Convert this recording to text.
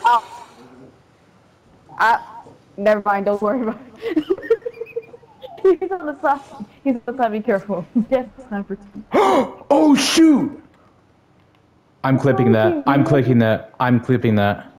Oh, never mind. Don't worry about it. He's on the side. He's on the side. Be careful. Yes, sniper. Oh shoot! I'm clipping that. I'm clicking that. I'm clipping that.